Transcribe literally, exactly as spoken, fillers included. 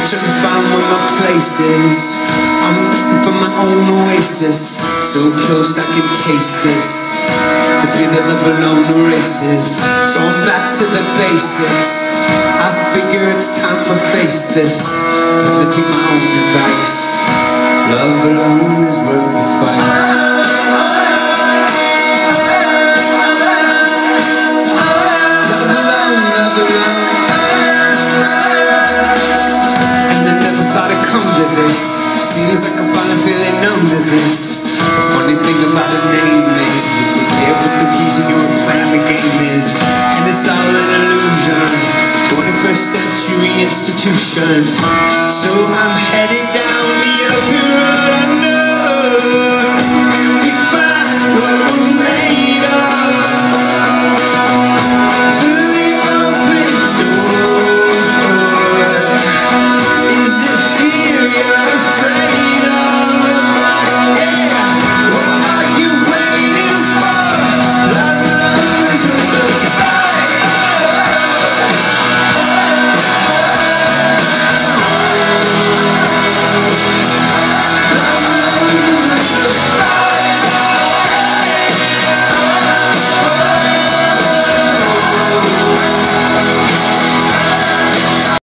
trying to find where my place is. I'm looking for my own oasis, so close I can taste this, the feeling of alone races. So I'm back to the basics. I figure it's time to face this, time to take my own advice. Love alone is worth the fight. Seems like I'm finally feeling numb to this. The funny thing about the name is you forget what the reason you're playing the game is, and it's all an illusion, twenty-first century institution. So I'm heading